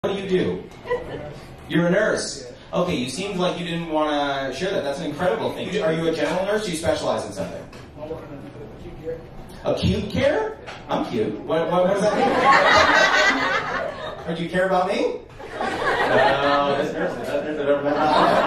What do? You're a nurse. Okay, you seemed like you didn't want to share that. That's an incredible thing. Are you a general nurse or do you specialize in something? Acute care? I'm cute. What does that mean? Or do you care about me? No, this nurse has never met